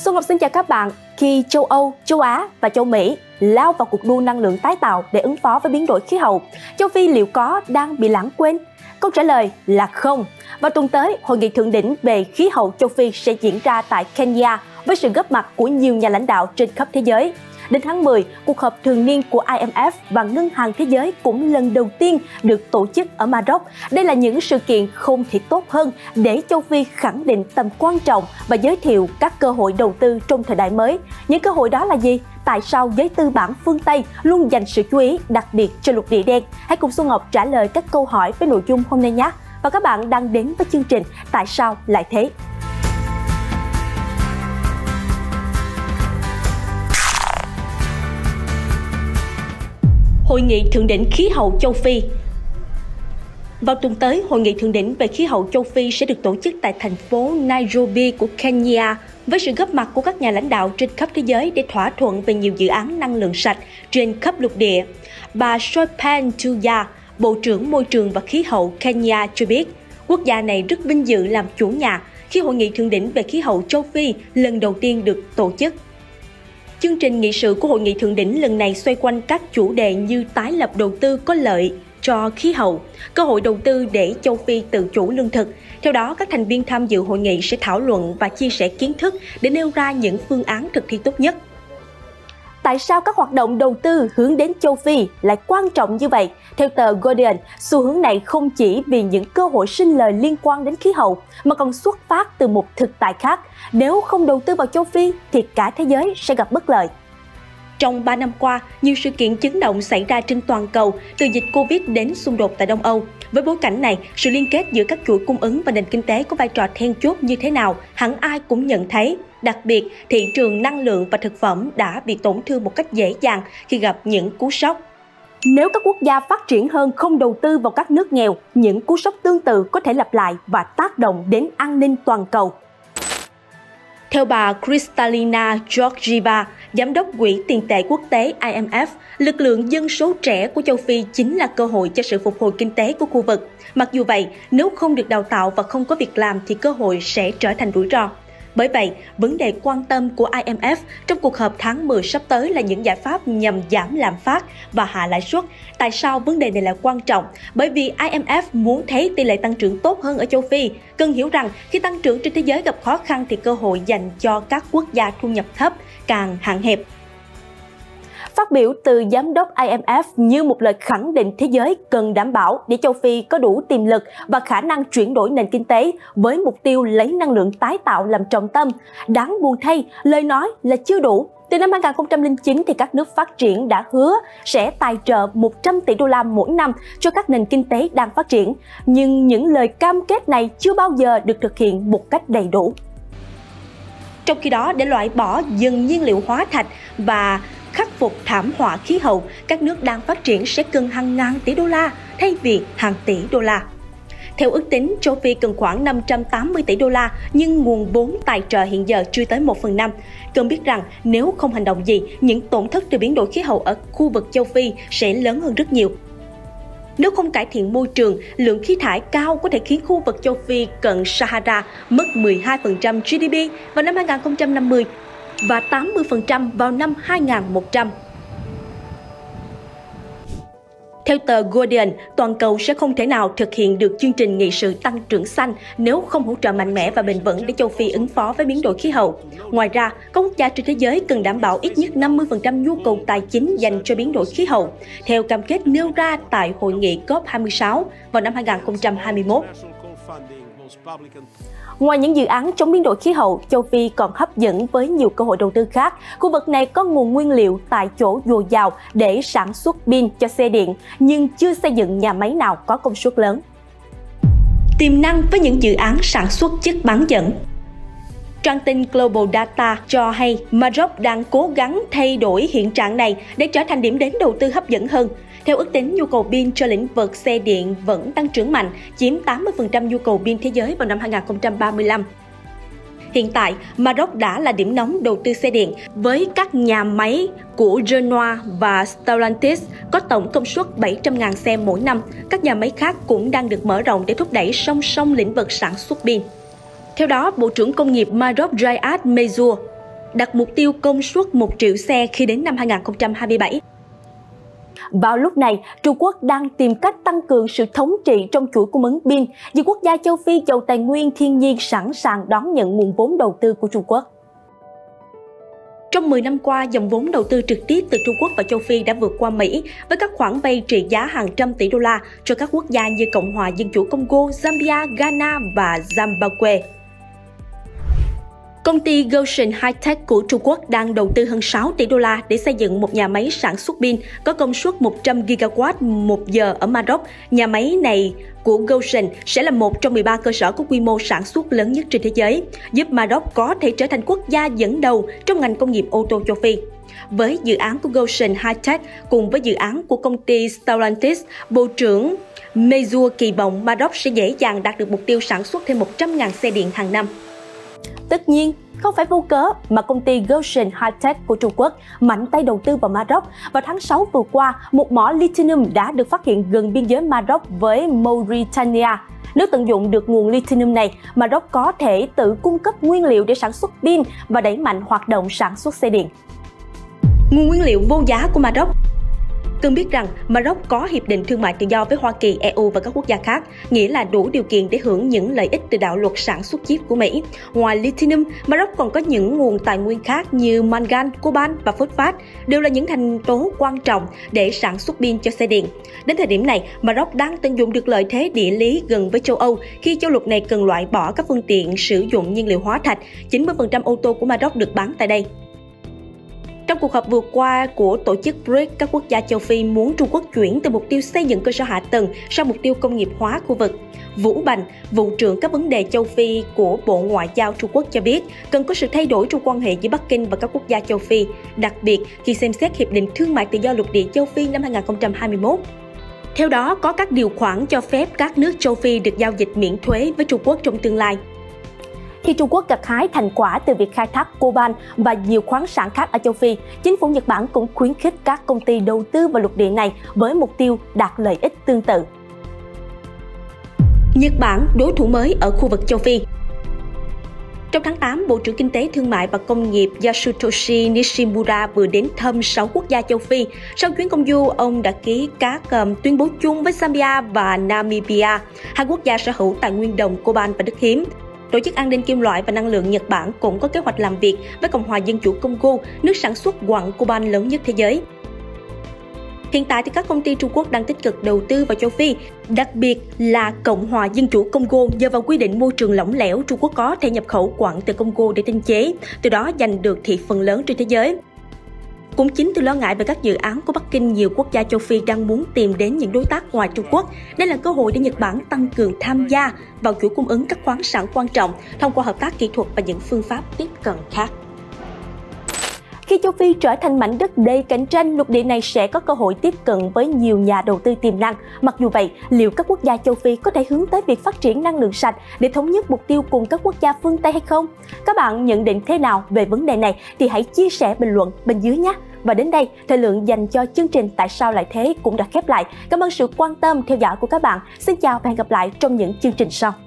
Xuân Ngọc xin chào các bạn. Khi châu Âu, châu Á và châu Mỹ lao vào cuộc đua năng lượng tái tạo để ứng phó với biến đổi khí hậu, châu Phi liệu có đang bị lãng quên? Câu trả lời là không. Vào tuần tới, Hội nghị thượng đỉnh về khí hậu châu Phi sẽ diễn ra tại Kenya với sự góp mặt của nhiều nhà lãnh đạo trên khắp thế giới. Đến tháng 10, cuộc họp thường niên của IMF và Ngân hàng Thế giới cũng lần đầu tiên được tổ chức ở Maroc. Đây là những sự kiện không thể tốt hơn để châu Phi khẳng định tầm quan trọng và giới thiệu các cơ hội đầu tư trong thời đại mới. Những cơ hội đó là gì? Tại sao giới tư bản phương Tây luôn dành sự chú ý đặc biệt cho lục địa đen? Hãy cùng Xuân Ngọc trả lời các câu hỏi với nội dung hôm nay nhé. Và các bạn đang đến với chương trình Tại sao lại thế? Hội nghị thượng đỉnh khí hậu châu Phi. Vào tuần tới, Hội nghị thượng đỉnh về khí hậu châu Phi sẽ được tổ chức tại thành phố Nairobi của Kenya với sự góp mặt của các nhà lãnh đạo trên khắp thế giới để thỏa thuận về nhiều dự án năng lượng sạch trên khắp lục địa. Bà Soipan Tuya, Bộ trưởng Môi trường và Khí hậu Kenya cho biết, quốc gia này rất vinh dự làm chủ nhà khi Hội nghị thượng đỉnh về khí hậu châu Phi lần đầu tiên được tổ chức. Chương trình nghị sự của Hội nghị thượng đỉnh lần này xoay quanh các chủ đề như tái lập đầu tư có lợi cho khí hậu, cơ hội đầu tư để châu Phi tự chủ lương thực. Theo đó, các thành viên tham dự hội nghị sẽ thảo luận và chia sẻ kiến thức để nêu ra những phương án thực thi tốt nhất. Tại sao các hoạt động đầu tư hướng đến châu Phi lại quan trọng như vậy? Theo tờ Guardian, xu hướng này không chỉ vì những cơ hội sinh lời liên quan đến khí hậu, mà còn xuất phát từ một thực tại khác. Nếu không đầu tư vào châu Phi, thì cả thế giới sẽ gặp bất lợi. Trong 3 năm qua, nhiều sự kiện chấn động xảy ra trên toàn cầu, từ dịch Covid đến xung đột tại Đông Âu. Với bối cảnh này, sự liên kết giữa các chuỗi cung ứng và nền kinh tế có vai trò then chốt như thế nào, hẳn ai cũng nhận thấy. Đặc biệt, thị trường năng lượng và thực phẩm đã bị tổn thương một cách dễ dàng khi gặp những cú sốc. Nếu các quốc gia phát triển hơn không đầu tư vào các nước nghèo, những cú sốc tương tự có thể lặp lại và tác động đến an ninh toàn cầu. Theo bà Kristalina Georgieva, Giám đốc Quỹ tiền tệ quốc tế IMF, lực lượng dân số trẻ của châu Phi chính là cơ hội cho sự phục hồi kinh tế của khu vực. Mặc dù vậy, nếu không được đào tạo và không có việc làm thì cơ hội sẽ trở thành rủi ro. Bởi vậy, vấn đề quan tâm của IMF trong cuộc họp tháng 10 sắp tới là những giải pháp nhằm giảm lạm phát và hạ lãi suất. Tại sao vấn đề này là quan trọng? Bởi vì IMF muốn thấy tỷ lệ tăng trưởng tốt hơn ở châu Phi. Cần hiểu rằng khi tăng trưởng trên thế giới gặp khó khăn thì cơ hội dành cho các quốc gia thu nhập thấp càng hạn hẹp. Phát biểu từ Giám đốc IMF như một lời khẳng định thế giới cần đảm bảo để châu Phi có đủ tiềm lực và khả năng chuyển đổi nền kinh tế với mục tiêu lấy năng lượng tái tạo làm trọng tâm. Đáng buồn thay, lời nói là chưa đủ. Từ năm 2009 thì các nước phát triển đã hứa sẽ tài trợ 100 tỷ đô la mỗi năm cho các nền kinh tế đang phát triển. Nhưng những lời cam kết này chưa bao giờ được thực hiện một cách đầy đủ. Trong khi đó, để loại bỏ dần nhiên liệu hóa thạch và khắc phục thảm họa khí hậu, các nước đang phát triển sẽ cần hàng ngàn tỷ đô la thay vì hàng tỷ đô la. Theo ước tính, châu Phi cần khoảng 580 tỷ đô la, nhưng nguồn vốn tài trợ hiện giờ chưa tới 1/5. Cần biết rằng nếu không hành động gì, những tổn thất từ biến đổi khí hậu ở khu vực châu Phi sẽ lớn hơn rất nhiều. Nếu không cải thiện môi trường, lượng khí thải cao có thể khiến khu vực châu Phi cận Sahara mất 12% GDP vào năm 2050 và 80% vào năm 2100. Theo tờ Guardian, toàn cầu sẽ không thể nào thực hiện được chương trình nghị sự tăng trưởng xanh nếu không hỗ trợ mạnh mẽ và bền vững để châu Phi ứng phó với biến đổi khí hậu. Ngoài ra, các quốc gia trên thế giới cần đảm bảo ít nhất 50% nhu cầu tài chính dành cho biến đổi khí hậu, theo cam kết nêu ra tại hội nghị COP26 vào năm 2021. Ngoài những dự án chống biến đổi khí hậu, châu Phi còn hấp dẫn với nhiều cơ hội đầu tư khác. Khu vực này có nguồn nguyên liệu tại chỗ dồi dào để sản xuất pin cho xe điện, nhưng chưa xây dựng nhà máy nào có công suất lớn. Tiềm năng với những dự án sản xuất chất bán dẫn. Trang tin Global Data cho hay Maroc đang cố gắng thay đổi hiện trạng này để trở thành điểm đến đầu tư hấp dẫn hơn. Theo ước tính, nhu cầu pin cho lĩnh vực xe điện vẫn tăng trưởng mạnh, chiếm 80% nhu cầu pin thế giới vào năm 2035. Hiện tại, Maroc đã là điểm nóng đầu tư xe điện với các nhà máy của Renault và Stellantis có tổng công suất 700.000 xe mỗi năm. Các nhà máy khác cũng đang được mở rộng để thúc đẩy song song lĩnh vực sản xuất pin. Theo đó, Bộ trưởng Công nghiệp Maroc Riyad Mansour đặt mục tiêu công suất 1 triệu xe khi đến năm 2027. Vào lúc này, Trung Quốc đang tìm cách tăng cường sự thống trị trong chuỗi cung ứng pin, vì quốc gia châu Phi giàu tài nguyên thiên nhiên sẵn sàng đón nhận nguồn vốn đầu tư của Trung Quốc. Trong 10 năm qua, dòng vốn đầu tư trực tiếp từ Trung Quốc và châu Phi đã vượt qua Mỹ với các khoản vay trị giá hàng trăm tỷ đô la cho các quốc gia như Cộng hòa Dân chủ Congo, Zambia, Ghana và Zimbabwe. Công ty Gotion High-Tech của Trung Quốc đang đầu tư hơn 6 tỷ đô la để xây dựng một nhà máy sản xuất pin có công suất 100 GW một giờ ở Maroc. Nhà máy này của Gotion sẽ là một trong 13 cơ sở có quy mô sản xuất lớn nhất trên thế giới, giúp Maroc có thể trở thành quốc gia dẫn đầu trong ngành công nghiệp ô tô châu Phi. Với dự án của Gotion High-Tech cùng với dự án của công ty Stellantis, Bộ trưởng Mezua kỳ vọng Maroc sẽ dễ dàng đạt được mục tiêu sản xuất thêm 100.000 xe điện hàng năm. Tất nhiên, không phải vô cớ mà công ty Gotion High-Tech của Trung Quốc mạnh tay đầu tư vào Maroc. Vào tháng 6 vừa qua, một mỏ lithium đã được phát hiện gần biên giới Maroc với Mauritania. Nếu tận dụng được nguồn lithium này, Maroc có thể tự cung cấp nguyên liệu để sản xuất pin và đẩy mạnh hoạt động sản xuất xe điện. Nguồn nguyên liệu vô giá của Maroc. Cần biết rằng Maroc có hiệp định thương mại tự do với Hoa Kỳ, EU và các quốc gia khác, nghĩa là đủ điều kiện để hưởng những lợi ích từ đạo luật sản xuất chip của Mỹ. Ngoài lithium, Maroc còn có những nguồn tài nguyên khác như mangan, coban và phosphate, đều là những thành tố quan trọng để sản xuất pin cho xe điện. Đến thời điểm này, Maroc đang tận dụng được lợi thế địa lý gần với châu Âu khi châu lục này cần loại bỏ các phương tiện sử dụng nhiên liệu hóa thạch. 90% ô tô của Maroc được bán tại đây. Trong cuộc họp vừa qua của tổ chức BRICS, các quốc gia châu Phi muốn Trung Quốc chuyển từ mục tiêu xây dựng cơ sở hạ tầng sang mục tiêu công nghiệp hóa khu vực. Vũ Bành, vụ trưởng các vấn đề châu Phi của Bộ Ngoại giao Trung Quốc cho biết cần có sự thay đổi trong quan hệ giữa Bắc Kinh và các quốc gia châu Phi, đặc biệt khi xem xét Hiệp định Thương mại Tự do Lục địa châu Phi năm 2021. Theo đó, có các điều khoản cho phép các nước châu Phi được giao dịch miễn thuế với Trung Quốc trong tương lai. Khi Trung Quốc gặt hái thành quả từ việc khai thác coban và nhiều khoáng sản khác ở châu Phi, chính phủ Nhật Bản cũng khuyến khích các công ty đầu tư vào lục địa này với mục tiêu đạt lợi ích tương tự. Nhật Bản, đối thủ mới ở khu vực châu Phi. Trong tháng 8, Bộ trưởng Kinh tế Thương mại và Công nghiệp Yasutoshi Nishimura vừa đến thăm 6 quốc gia châu Phi. Sau chuyến công du, ông đã ký các tuyên bố chung với Zambia và Namibia, hai quốc gia sở hữu tài nguyên đồng, coban và đất hiếm. Tổ chức An ninh Kim loại và Năng lượng Nhật Bản cũng có kế hoạch làm việc với Cộng hòa Dân chủ Congo, nước sản xuất quặng coban lớn nhất thế giới. Hiện tại thì các công ty Trung Quốc đang tích cực đầu tư vào châu Phi, đặc biệt là Cộng hòa Dân chủ Congo. Nhờ vào quy định môi trường lỏng lẻo, Trung Quốc có thể nhập khẩu quặng từ Congo để tinh chế, từ đó giành được thị phần lớn trên thế giới. Cũng chính từ lo ngại về các dự án của Bắc Kinh, nhiều quốc gia châu Phi đang muốn tìm đến những đối tác ngoài Trung Quốc. Đây là cơ hội để Nhật Bản tăng cường tham gia vào chuỗi cung ứng các khoáng sản quan trọng thông qua hợp tác kỹ thuật và những phương pháp tiếp cận khác. Khi châu Phi trở thành mảnh đất đầy cạnh tranh, lục địa này sẽ có cơ hội tiếp cận với nhiều nhà đầu tư tiềm năng. Mặc dù vậy, liệu các quốc gia châu Phi có thể hướng tới việc phát triển năng lượng sạch để thống nhất mục tiêu cùng các quốc gia phương Tây hay không? Các bạn nhận định thế nào về vấn đề này thì hãy chia sẻ bình luận bên dưới nhé! Và đến đây, thời lượng dành cho chương trình Tại sao lại thế cũng đã khép lại. Cảm ơn sự quan tâm theo dõi của các bạn. Xin chào và hẹn gặp lại trong những chương trình sau.